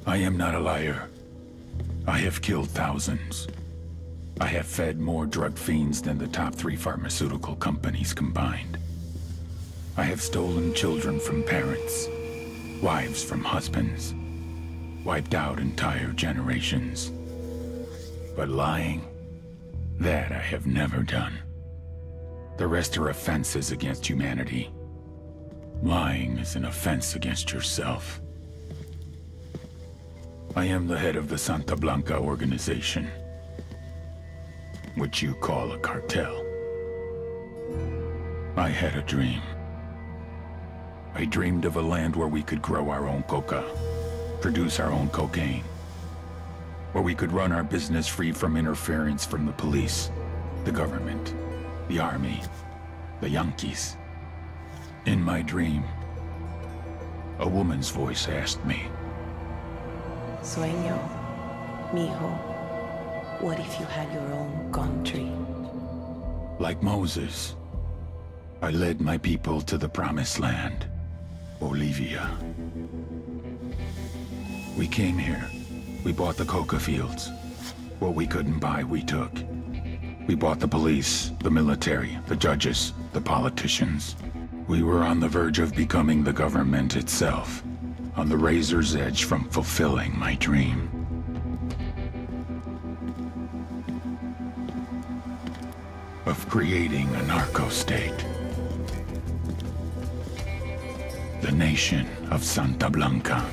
I am not a liar. I have killed thousands. I have fed more drug fiends than the top 3 pharmaceutical companies combined. I have stolen children from parents, wives from husbands, wiped out entire generations. But lying, that I have never done. The rest are offenses against humanity. Lying is an offense against yourself. I am the head of the Santa Blanca organization, which you call a cartel. I had a dream. I dreamed of a land where we could grow our own coca, produce our own cocaine, where we could run our business free from interference from the police, the government, the army, the Yankees. In my dream, a woman's voice asked me, Sueño, mijo, what if you had your own country? Like Moses, I led my people to the promised land, Bolivia. We came here. We bought the coca fields. What we couldn't buy, we took. We bought the police, the military, the judges, the politicians. We were on the verge of becoming the government itself, on the razor's edge from fulfilling my dream. Of creating a narco-state. The nation of Santa Blanca.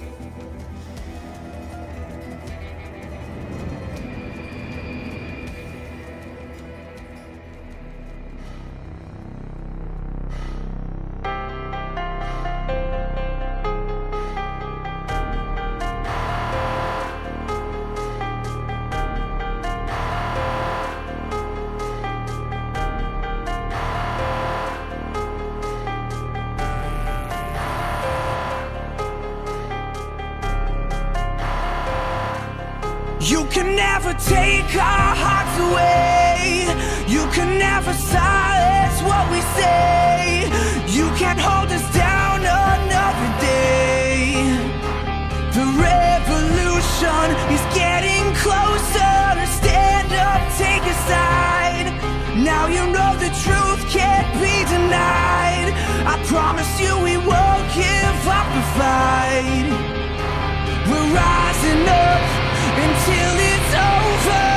You can never take our hearts away. You can never silence what we say. You can't hold us down another day. The revolution is getting closer. Stand up, take a side. Now you know the truth can't be denied. I promise you we won't give up the fight. We're rising up until it's over.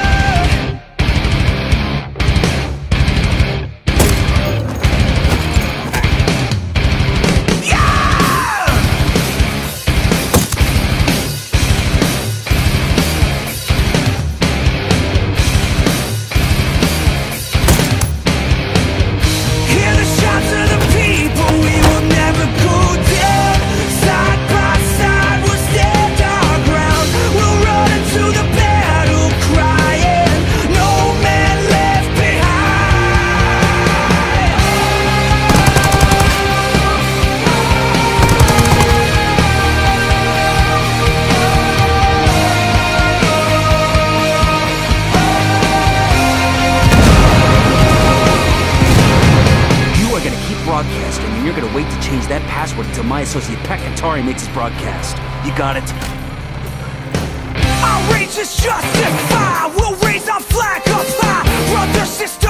broadcasting, and you're gonna wait to change that password until my associate Pat Katari makes his broadcast. You got it? Our rage is justified. We'll raise our flag up high. Brother, sister,